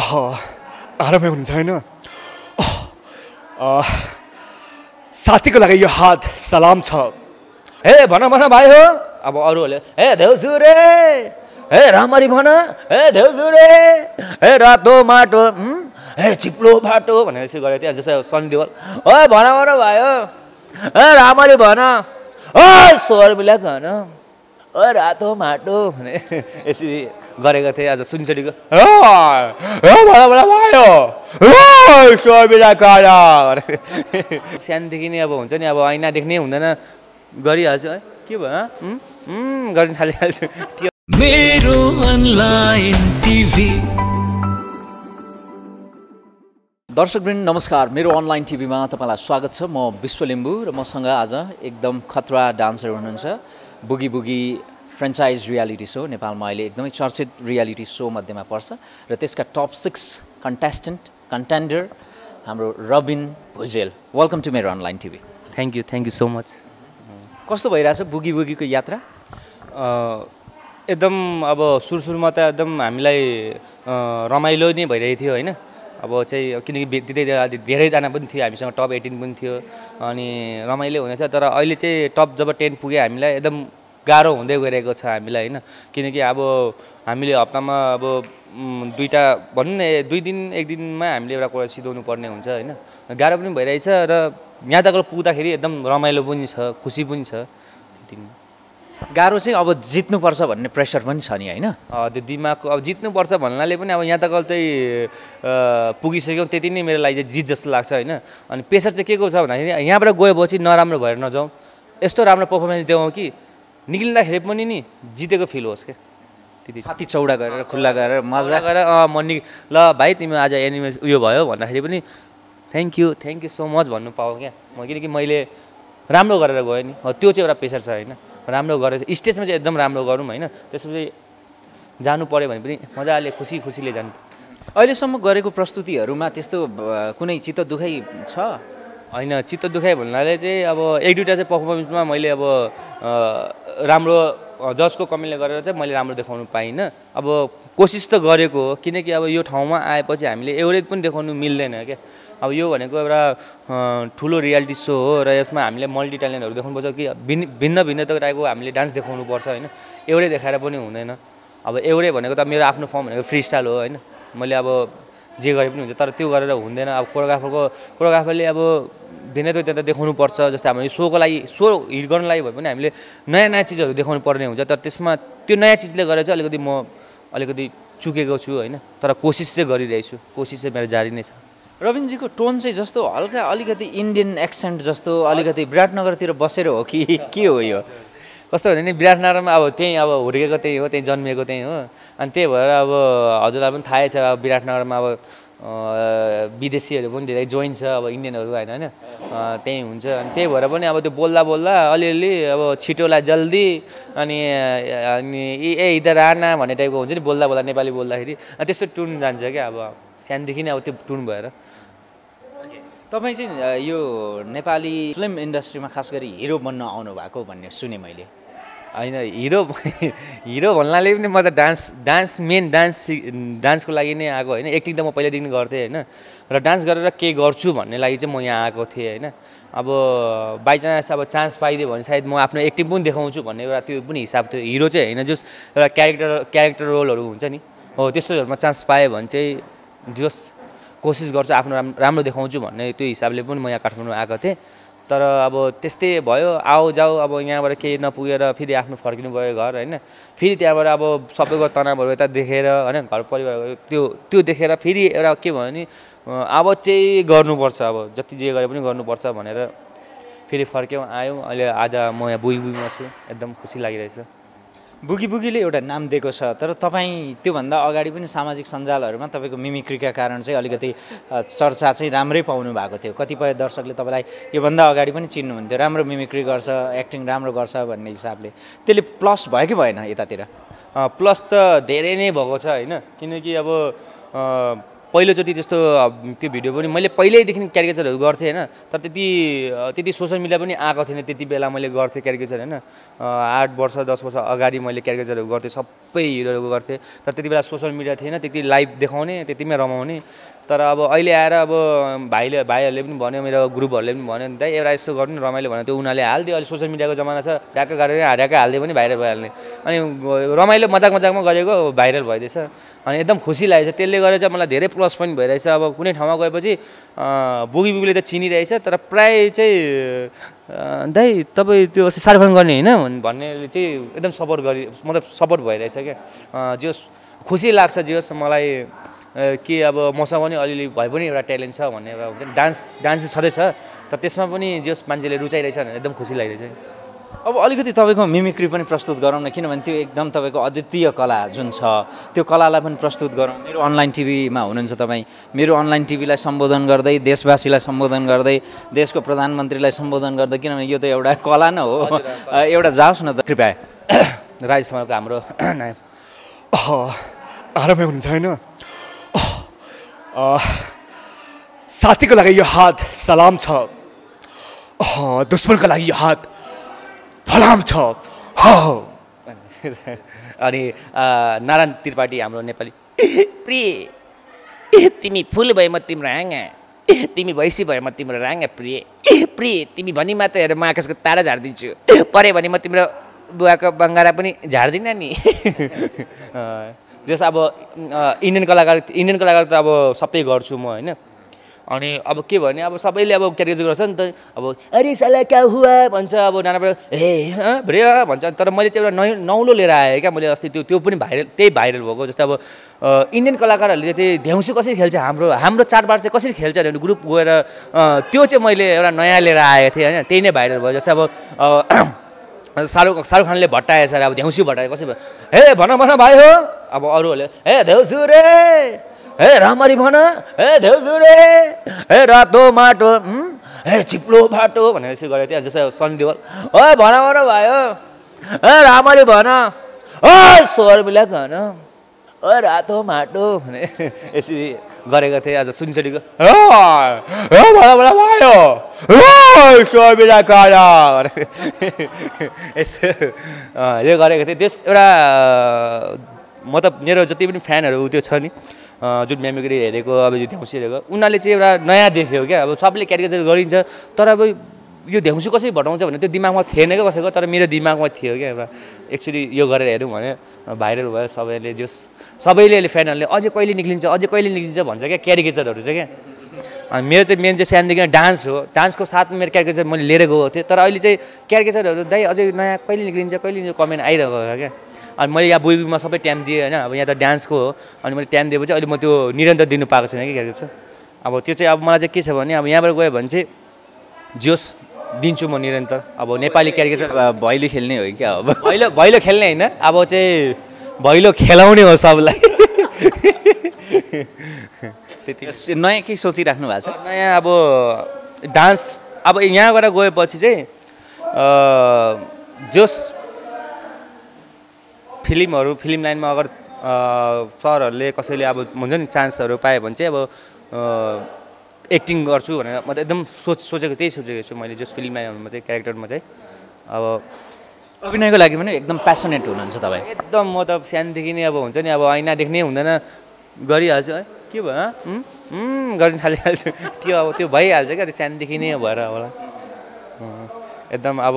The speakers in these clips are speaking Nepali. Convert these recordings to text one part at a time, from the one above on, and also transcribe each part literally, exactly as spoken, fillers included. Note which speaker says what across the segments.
Speaker 1: आरामै हुनुहुन्छ हैन? साथीको लागि यो हात सलाम छ।
Speaker 2: हे भन भन भाइ हो। अब अरूहरूले हे देउसु रे, हे रामरी भन, हे देउसु रे, हे रातो माटो, हे चिप्लो बाटो भनेर यसो गरेको थिएँ। जस्तै सनी देवल ओ भन भन भाइ हो, हे रामरी भन, ओ स्वर्मिला भन, ओ रातो माटो भने यसरी गरेको थिएँ। आज सुनचरीको भन भन भाइ हो, स्वर्मिला काला सानोदेखि नै अब हुन्छ नि, अब ऐना देख्नै हुँदैन, गरिहाल्छु है। के भयो गर्न थालिहाल्छु।
Speaker 3: मेरो अनलाइन टिभी
Speaker 4: दर्शकवृन्द नमस्कार। मेरो अनलाइन टिभीमा तपाईँलाई स्वागत छ। म विश्व लिम्बू र मसँग आज एकदम खतरा डान्सर हुनुहुन्छ। Boogie Boogie franchise reality show नेपालमा अहिले एकदमै चर्चित रियालिटी सो मध्येमा पर्छ र त्यसका टप सिक्स कन्टेस्टेन्ट कन्टेन्डर हाम्रो रबिन भुजेल। वेलकम टु मेरो online TV.
Speaker 2: Thank you thank you so much.
Speaker 4: कस्तो भइरहेछ बुगी बुगीको यात्रा?
Speaker 2: एकदम अब सुरु सुरुमा त एकदम हामीलाई रमाइलो नै भइरहेको थियो होइन। अब चाहिँ किनकि त्यति धेरैजना पनि थियो, हामीसँग टप एटिन पनि थियो अनि रमाइलो हुने थियो। तर अहिले चाहिँ टप जब टेन पुग्यो हामीलाई एकदम गाह्रो हुँदै गइरहेको छ हामीलाई होइन। किनकि अब हामीले हप्तामा अब दुईवटा भनौँ न दुई दिन एक दिनमा हामीले एउटा कुरा सिधाउनु पर्ने हुन्छ होइन। गाह्रो पनि भइरहेछ र यहाँ तक पुग्दाखेरि एकदम रमाइलो पनि छ, खुसी पनि छ।
Speaker 4: गाह्रो चाहिँ अब जित्नुपर्छ भन्ने प्रेसर पनि छ नि होइन?
Speaker 2: त्यो दिमागको अब जित्नुपर्छ भन्नाले पनि अब यहाँ तक चाहिँ पुगिसक्यौँ त्यति नै मेरो लागि चाहिँ जित जस्तो लाग्छ होइन। अनि प्रेसर चाहिँ के को छ भन्दाखेरि यहाँबाट गएपछि नराम्रो भएर नजाउँ, यस्तो राम्रो पर्फर्मेन्स देऊ कि निक्लिँदाखेरि पनि नि जितेको फिल होस् क्या। त्यति
Speaker 4: छाती चौडा गरेर खुल्ला गरेर मजा
Speaker 2: गरेर म नि ल भाइ तिमी आज एनिमे उयो भयो भन्दाखेरि पनि thank you thank you so much भन्नु पाऊँ क्या म। किनकि मैले राम्रो गरेर गएँ नि, त्यो चाहिँ एउटा प्रेसर छ होइन। राम्रो गरेर स्टेजमा चाहिँ एकदम राम्रो गरौँ होइन। त्यसपछि जानु पऱ्यो भने पनि मजाले खुसी खुसीले जानु।
Speaker 4: अहिलेसम्म गरेको प्रस्तुतिहरूमा त्यस्तो कुनै चित्त दुखाइ छ?
Speaker 2: होइन, चित्त दुखाइ भन्नाले चाहिँ अब एक दुईवटा चाहिँ पर्फर्मेन्समा मैले अब राम्रो जजको कमीले गरेर चाहिँ मैले राम्रो देखाउनु पाइनँ। अब कोसिस त गरेको हो, किनकि अब यो ठाउँमा आएपछि हामीले एभरेज पनि देखाउनु मिल्दैन क्या। अब यो भनेको एउटा ठुलो रियालिटी सो हो र यसमा हामीले मल्टी ट्यालेन्टहरू देखाउनुपर्छ कि भिन्न भिन्न भिन्न टाइपको हामीले डान्स देखाउनुपर्छ होइन। एउटै देखाएर पनि हुँदैन। अब एउटै भनेको त मेरो आफ्नो फर्म भनेको फ्री स्टाइल हो होइन। मैले अब जे गरे पनि हुन्छ, तर त्यो गरेर हुँदैन। अब कोरियोग्राफरको कोरियोग्राफरले अब भिन्नै त त्यता देखाउनु पर्छ। जस्तै हामीले सोको लागि सो हिट गर्नु लागि भए पनि हामीले नयाँ नयाँ चिजहरू देखाउनु पर्ने हुन्छ। तर त्यसमा त्यो नयाँ चिजले गरेर चाहिँ अलिकति म अलिकति चुकेको छु होइन। तर कोसिस चाहिँ गरिरहेछु, कोसिस चाहिँ मेरो जारी नै छ।
Speaker 4: रविनजीको टोन चाहिँ जस्तो हल्का अलिकति इन्डियन एक्सेन्ट जस्तो अलिकति विराटनगरतिर बसेर हो कि के हो यो?
Speaker 2: कस्तो भने नि विराटनगरमा अब त्यहीँ अब हुर्केको त्यही हो, त्यहीँ जन्मिएको त्यहीँ हो। अनि त्यही भएर अब हजुरलाई पनि थाहै छ अब विराटनगरमा अब विदेशीहरू पनि धेरै जोइन छ, अब इन्डियनहरू होइन होइन त्यहीँ हुन्छ। अनि त्यही भएर पनि अब त्यो बोल्दा बोल्दा अलिअलि अब छिटोलाई जल्दी अनि अनि ए इधर आना भन्ने टाइपको हुन्छ नि बोल्दा बोल्दा नेपाली बोल्दाखेरि त्यस्तो टुन जान्छ क्या। अब सानोदेखि नै अब त्यो टुन भएर।
Speaker 4: तपाईँ चाहिँ यो नेपाली फिल्म इन्डस्ट्रीमा खास गरी हिरो बन्न आउनु भएको भन्ने सुने मैले।
Speaker 2: होइन, हिरो हिरो भन्नाले पनि म त डान्स डान्स मेन डान्स डान्सको लागि नै आएको होइन। एक्टिङ त म पहिल्यैदेखि गर्थेँ होइन। र डान्स गरेर के गर्छु भन्ने लागि चाहिँ म यहाँ आएको थिएँ होइन। अब बाइचान्स अब चान्स पाइदियो भने सायद म आफ्नो एक्टिङ पनि देखाउँछु भन्ने एउटा त्यो पनि हिसाब थियो। हिरो चाहिँ होइन, जस एउटा क्यारेक्टर क्यारेक्टर रोलहरू हुन्छ नि हो त्यस्तोहरूमा चान्स पाएँ भने चाहिँ जस कोसिस गर्छु आफ्नो राम राम्रो देखाउँछु भन्ने त्यो हिसाबले पनि म यहाँ काठमाडौँ आएको थिएँ। तर अब त्यस्तै भयो, आऊ जाऊ अब यहाँबाट केही नपुगेर फेरि आफ्नो फर्किनु भयो घर होइन। फेरि त्यहाँबाट अब सबैको तनावहरू यता देखेर होइन, घर परिवार त्यो त्यो देखेर फेरि एउटा के भयो भने अब चाहिँ गर्नुपर्छ, अब जति जे गरे पनि गर्नुपर्छ भनेर फेरि फर्क्यौँ आयौँ। अहिले आज म यहाँ बुगी बुगीमा छु, एकदम खुसी लागिरहेछ।
Speaker 4: बुगी बुगीले एउटा नाम दिएको छ, तर तपाईँ त्योभन्दा अगाडि पनि सामाजिक सञ्जालहरूमा तपाईँको मिमिक्रीका कारण चाहिँ अलिकति चर्चा चाहिँ राम्रै पाउनु भएको थियो। कतिपय दर्शकले तपाईँलाई योभन्दा अगाडि पनि चिन्नुहुन्थ्यो, राम्रो मिमिक्री गर्छ, एक्टिङ राम्रो गर्छ भन्ने हिसाबले। त्यसले प्लस भयो कि भएन यतातिर?
Speaker 2: प्लस त धेरै नै भएको छ होइन। किनकि अब पहिलोचोटि त्यस्तो त्यो भिडियो पनि मैले पहिल्यैदेखि क्यारिकेचरहरू गर्थेँ होइन। तर त्यति त्यति सोसियल मिडिया पनि आएको थिएन त्यति बेला। मैले गर्थेँ क्यारिकेचर होइन। आठ वर्ष दस वर्ष अगाडि मैले क्यारिकेचरहरू गर्थेँ, सब सबै हिरोहरूको गर्थेँ। तर त्यति बेला सोसियल मिडिया थिएन, त्यति लाइभ देखाउने त्यतिमै रमाउने। तर अब अहिले आएर अब भाइले भाइहरूले पनि भन्यो, मेरो ग्रुपहरूले पनि भन्यो दाइ एउटा यस्तो गर्नु रमाइलो भन्यो, त्यो उनीहरूले हालिदियो। अहिले सोसियल मिडियाको जमाना छ, ढ्याक्क गरेर हार्याकै हालिदियो पनि भाइरल भइहाल्ने। अनि रमाइलो मजाक मजाकमा गरेको भाइरल भइदिएछ। अनि एकदम खुसी लागेछ। त्यसले गर्दा चाहिँ मलाई धेरै प्लस पोइन्ट भइरहेछ। अब कुनै ठाउँमा गएपछि बुगी बुगीले त चिनिरहेछ, तर प्रायः चाहिँ दाइ तपाईँ त्यो शाहरुख खान गर्ने होइन भन्नेले चाहिँ एकदम सपोर्ट गरि मतलब सपोर्ट भइरहेछ क्या। जे होस् खुसी लाग्छ, जे होस् मलाई कि अब मसँग पनि अलिअलि भए पनि एउटा ट्यालेन्ट छ भन्ने एउटा हुन्छ नि। डान्स डान्स चाहिँ छँदैछ, तर त्यसमा पनि जे होस् मान्छेले रुचाइरहेछ भने एकदम खुसी लागिरहेछ।
Speaker 4: अब अलिकति तपाईँको मिमिक्री पनि प्रस्तुत गरौँ न, किनभने त्यो एकदम तपाईँको अद्वितीय कला जुन छ त्यो कलालाई पनि प्रस्तुत गरौँ। मेरो अनलाइन टिभीमा हुनुहुन्छ तपाईँ, मेरो अनलाइन टिभीलाई सम्बोधन गर्दै, देशवासीलाई सम्बोधन गर्दै, देशको प्रधानमन्त्रीलाई सम्बोधन गर्दै, किनभने यो त एउटा कला नै हो। एउटा जाओस् न त कृपया।
Speaker 2: राज समालको हाम्रो
Speaker 1: आरामै हुनुहुन्छ होइन? साथीको लागि यो हात सलाम छ, दुश्मनको लागि यो हात फलाम छ।
Speaker 2: अनि नारायण त्रिपाठी हाम्रो नेपाली, प्रिय तिमी फुल भए म तिम्रो हाँगा, तिमी भैँसी भए म तिम्रो राँगा, प्रिय प्रिय तिमी भनी मात्र हेर म आकाशको तारा झारिदिन्छु, परे भने म तिम्रो बुवाको बङ्गारा पनि झार्दिनँ नि। जस अब इन्डियन कलाकार इन्डियन कलाकार त अब सबै गर्छु म होइन। अनि अब के भने अब सबैले अब क्यारेक्टर गर्छ नि त, अब अरे साला क्या हुआ भन्छ, अब नानाबाट ए भ्रे भन्छ। तर मैले चाहिँ एउटा नयाँ नौलो लिएर आएँ क्या मैले अस्ति, त्यो त्यो पनि भाइरल, त्यही भाइरल भएको। जस्तै अब इन्डियन कलाकारहरूले चाहिँ देउसी कसरी खेल्छ, हाम्रो हाम्रो चाडबाड चाहिँ कसरी खेल्छ भने ग्रुप गएर त्यो चाहिँ मैले एउटा नयाँ लिएर आएको थिएँ होइन, त्यही नै भाइरल भयो। जस्तै अब शाहरुख शाहरुख खानले भट्टाए सर, अब देउसी भट्टाए कसरी भयो, हे भन भन भाइ हो, अब अरूहरूले हे देउसु रे, हे रामरी भन, हे देउसु रे, हे रातो माटो, हे चिप्लो बाटो भनेर यसरी गरेको थिएँ। जस्तै सनी देवल, ओ भन भन भाइ हो, हे रामरी भन, ओ शर्मिला भन, ओ रातो माटो भने यसरी गरेको थिएँ। आज सुनचरीको भन भन भाइ हो, ओ शर्मिला काला यस्तो यो गरेको थिएँ। त्यस एउटा मतलब मेरो जति पनि फ्यानहरू त्यो छ नि, जुन मिमिक्री हेरेको अब यो देउसी हेरेको, उनीहरूले चाहिँ एउटा नयाँ देख्यो क्या। अब सबले क्यारिकेचर गरिन्छ, तर अब यो देउसी कसरी भटाउँछ भने त्यो दिमागमा थिएन क्या कसैको, तर मेरो दिमागमा थियो क्या एउटा। एक्चुअली यो गरेर हेऱ्यौँ भने भाइरल भयो, सबैले जोस् सबैले अहिले फ्यानहरूले अझै कहिले निक्लिन्छ अझै कहिले निक्लिन्छ भन्छ क्या क्यारिकेचरहरू चाहिँ क्या। अनि मेरो त मेन चाहिँ सानोदेखि डान्स हो, डान्सको साथमा मेरो क्यारिकेचर मैले लिएर गएको थिएँ। तर अहिले चाहिँ क्यारिकेचरहरू दाइ अझै नयाँ कहिले निक्लिन्छ कहिले निक्लिन्छ कमेन्ट आइरहेको छ क्या। अनि मैले यहाँ बुइमा सबै टाइम दिएँ होइन, अब यहाँ त डान्सको हो, अनि मैले टाइम दिएपछि अहिले म त्यो निरन्तर दिनु पाएको छैन कि क्यारिकेचर। अब त्यो चाहिँ अब मलाई चाहिँ के छ भने अब यहाँबाट गयो भने चाहिँ जोस् दिन्छु म निरन्तर। अब नेपाली क्यारिकेचर
Speaker 4: भैलो खेल्ने हो क्या? अब
Speaker 2: भैलो भैलो खेल्ने होइन, अब चाहिँ भैलो खेलाउने हो सबलाई।
Speaker 4: त्यति नयाँ केही सोचिराख्नु भएको छ?
Speaker 2: नयाँ अब डान्स अब यहाँ गएर गएपछि चाहिँ जोस् फिल्महरू फिल्म लाइनमा अगर सरहरूले कसैले अब हुन्छ नि चान्सहरू पायो भने चाहिँ अब एक्टिङ गर्छु भनेर म त एकदम सोच सोचेको त्यही सोचेको छु मैले। जस फिल्म लाइनमा चाहिँ क्यारेक्टरमा चाहिँ अब
Speaker 4: अभिनयको लागि पनि एकदम प्यासनेट हुनुहुन्छ तपाईँ?
Speaker 2: एकदम म त सानोदेखि नै अब हुन्छ नि अब ऐना देख्नै हुँदैन गरिहाल्छु है, के भयो गर्न थालिहाल्छु, त्यो अब त्यो भइहाल्छ क्या, त्यो सानोदेखि नै भएर होला। एकदम अब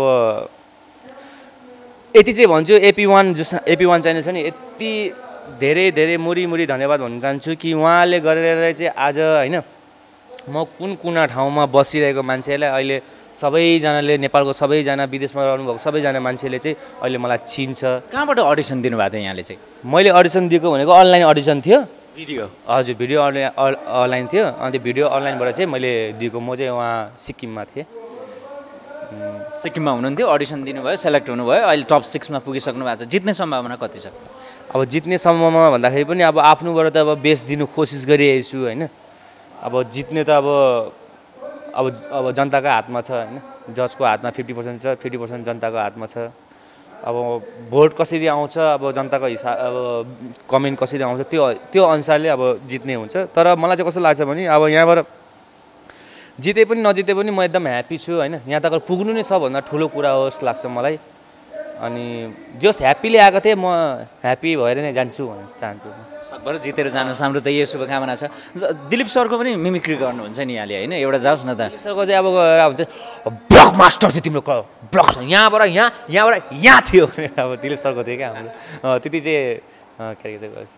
Speaker 2: यति चाहिँ भन्छु, एपी वान जस एपी वान च्यानल छ नि, यति धेरै धेरै मुरी मुरी धन्यवाद भन्न चाहन्छु कि उहाँले गरेर चाहिँ आज होइन म कुन कुना ठाउँमा बसिरहेको मान्छेलाई अहिले सबैजनाले, नेपालको सबैजना, विदेशमा रहनुभएको सबैजना मान्छेले चाहिँ अहिले मलाई चिन्छ।
Speaker 4: कहाँबाट अडिसन दिनुभएको थियो यहाँले चाहिँ?
Speaker 2: मैले अडिसन दिएको भनेको अनलाइन अडिसन थियो,
Speaker 4: भिडियो
Speaker 2: हजुर भिडियो अनलाइन अनलाइन थियो। अनि त्यो भिडियो अनलाइनबाट चाहिँ मैले दिएको, म चाहिँ उहाँ सिक्किममा थिएँ,
Speaker 4: सिक्किममा हुनुहुन्थ्यो, अडिसन दिनुभयो, सेलेक्ट हुनुभयो, अहिले टप सिक्समा पुगिसक्नु भएको छ। जित्ने सम्भावना कति छ?
Speaker 2: अब जित्ने सम्भावना भन्दाखेरि पनि अब आफ्नोबाट त अब बेस्ट दिनु कोसिस गरिरहेको छु होइन। अब जित्ने त अब अब अब जनताको हातमा छ होइन, जजको हातमा फिफ्टी पर्सेन्ट छ, फिफ्टी पर्सेन्ट जनताको हातमा छ। अब भोट कसरी आउँछ, अब जनताको हिसाब अब कमेन्ट कसरी आउँछ त्यो त्यो अनुसारले अब जित्ने हुन्छ। तर मलाई चाहिँ कस्तो लाग्छ भने अब यहाँबाट जिते पनि नजिते पनि म एकदम ह्याप्पी छु होइन। यहाँ तक पुग्नु नै सबभन्दा ठुलो कुरा हो जस्तो लाग्छ मलाई। अनि जस ह्याप्पीले आएको थिएँ म ह्याप्पी भएर नै जान्छु भन्न चाहन्छु
Speaker 4: सकभर जितेर जानुहोस् हाम्रो त यही शुभकामना छ दिलीप सरको पनि मिमिक्री गर्नुहुन्छ नि यहाँले होइन एउटा जाओस् न त
Speaker 2: सरको चाहिँ अब गएर हुन्छ ब्लक मास्टर थियो तिम्रो ब्लक यहाँबाट यहाँ यहाँबाट यहाँ थियो अब दिलीप सरको थियो क्या हाम्रो त्यति चाहिँ के अरे गर्छ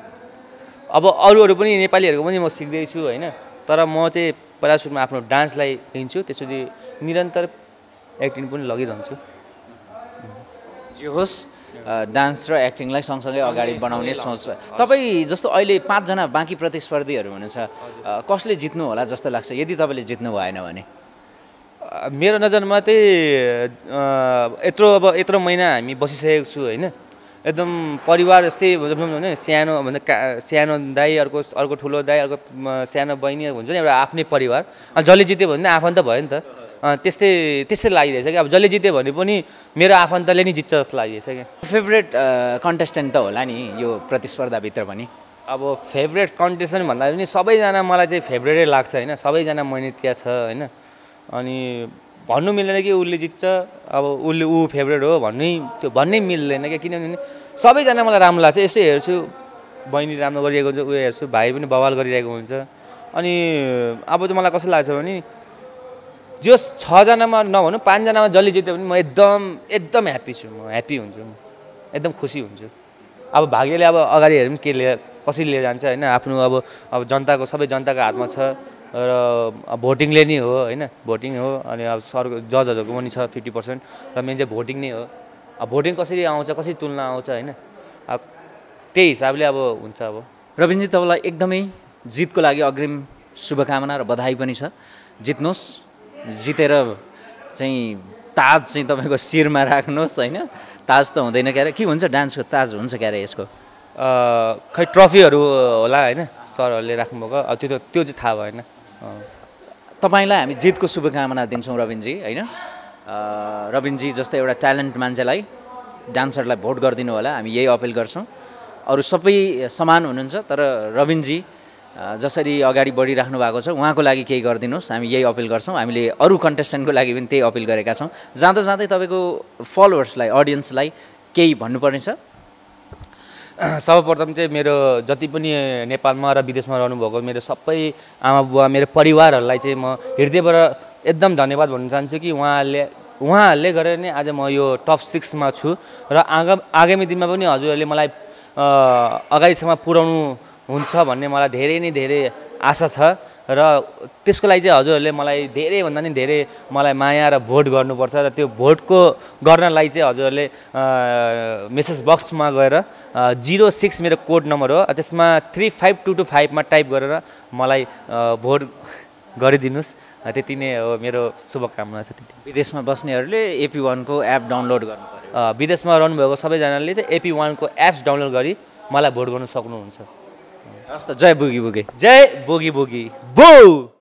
Speaker 2: अब अरू अरू पनि नेपालीहरूको पनि म सिक्दैछु होइन तर म चाहिँ पहिला सुरुमा आफ्नो डान्सलाई लिन्छु त्यसपछि निरन्तर एक्टिङ पनि लगिरहन्छु
Speaker 4: जे होस् डान्स र एक्टिङलाई सँगसँगै अगाडि बढाउने सोच तपाईँ जस्तो अहिले पाँचजना बाँकी प्रतिस्पर्धीहरू हुनुहुन्छ कसले जित्नु होला जस्तो लाग्छ यदि तपाईँले जित्नु भएन भने
Speaker 2: मेरो नजरमा चाहिँ यत्रो अब यत्रो महिना हामी बसिसकेको छु होइन एकदम परिवार जस्तै भनौँ भने सानो भन्दा का सानो दाइ अर्को अर्को ठुलो दाइ अर्को सानो बहिनी हुन्छ नि एउटा आफ्नै परिवार जसले जित्यो भने आफन्त भयो नि त त्यस्तै त्यस्तै लागिरहेछ क्या अब जसले जित्यो भने पनि मेरो आफन्तले नै जित्छ जस्तो लागिरहेछ क्या
Speaker 4: फेभरेट कन्टेस्टेन्ट त होला नि यो प्रतिस्पर्धाभित्र पनि
Speaker 2: अब फेभरेट कन्टेस्टेन्ट भन्दा पनि सबैजना मलाई चाहिँ फेभरेटै लाग्छ होइन सबैजना मैनतिया छ होइन अनि भन्नु मिल्दैन कि उसले जित्छ अब उसले ऊ फेभरेट हो भन्नै त्यो भन्नै मिल्दैन क्या किनभने सबैजना मलाई राम्रो लाग्छ यसो हेर्छु बहिनी राम्रो गरिरहेको हुन्छ उयो हेर्छु भाइ पनि बवाल गरिरहेको हुन्छ अनि अब चाहिँ मलाई कस्तो लाग्छ भने जो छजनामा नभनौँ पाँचजनामा जसले जित्यो भने म एकदम एकदम ह्याप्पी छु म ह्याप्पी हुन्छु म एकदम खुसी हुन्छु अब भाग्यले अब अगाडि हेरौँ के लिएर कसरी लिएर जान्छ होइन आफ्नो अब अब जनताको सबै जनताको हातमा छ र भोटिङले नै हो होइन भोटिङ हो अनि अब सर जजहरूको पनि छ फिफ्टी पर्सेन्ट र मेन चाहिँ भोटिङ नै हो अब भोटिङ कसरी आउँछ कसरी तुलना आउँछ होइन अब त्यही हिसाबले अब हुन्छ अब
Speaker 4: रविनजी तपाईँलाई एकदमै जितको लागि अग्रिम शुभकामना र बधाई पनि छ जित्नुहोस् जितेर चाहिँ ताज चाहिँ तपाईँको शिरमा राख्नुहोस् होइन ताज त हुँदैन क्यारे के हुन्छ डान्सको ताज हुन्छ क्यारे यसको
Speaker 2: खै ट्रफीहरू होला होइन सरहरूले राख्नुभएको अब त्यो त्यो चाहिँ थाहा भएन
Speaker 4: तपाईँलाई हामी जितको शुभकामना दिन्छौँ रविनजी होइन रविनजी जस्तै एउटा ट्यालेन्ट मान्छेलाई डान्सरलाई भोट गरिदिनु होला हामी यही अपिल गर्छौँ अरू सबै समान हुनुहुन्छ तर रविनजी जसरी अगाडि बढिराख्नु भएको छ उहाँको लागि केही गरिदिनुहोस् हामी यही अपिल गर्छौँ हामीले अरू कन्टेस्टेन्टको लागि पनि त्यही अपिल गरेका छौँ जाँदा जाँदै तपाईँको फलोवर्सलाई अडियन्सलाई केही भन्नुपर्ने छ
Speaker 2: सर्वप्रथम चाहिँ मेरो जति पनि नेपालमा र विदेशमा रहनुभएको मेरो सबै आमा बुवा मेरो परिवारहरूलाई चाहिँ म हृदयबाट एकदम धन्यवाद भन्न चाहन्छु कि उहाँहरूले उहाँहरूले गरेर नै आज म यो टप सिक्समा छु र आगा आगामी दिनमा पनि हजुरहरूले मलाई अगाडिसम्म पुर्याउनु हुन्छ भन्ने मलाई धेरै नै धेरै आशा छ र त्यसको लागि चाहिँ हजुरहरूले मलाई धेरैभन्दा नि धेरै मलाई माया र भोट गर्नुपर्छ र त्यो भोटको गर्नलाई चाहिँ हजुरहरूले मेसेज बक्समा गएर जिरो सिक्स मेरो कोड नम्बर हो त्यसमा थ्री फाइभ टू टू फाइभमा टाइप गरेर मलाई भोट गरिदिनुहोस् त्यति नै हो मेरो शुभकामना छ त्यति
Speaker 4: विदेशमा बस्नेहरूले एपी वानको एप डाउनलोड गर्नु पर्यो
Speaker 2: विदेशमा रहनुभएको सबैजनाले चाहिँ एपी वानको एप्स डाउनलोड गरी मलाई भोट गर्नु सक्नुहुन्छ
Speaker 4: हस् त जय बोगी बोगी
Speaker 2: जय बोगी बोगी बो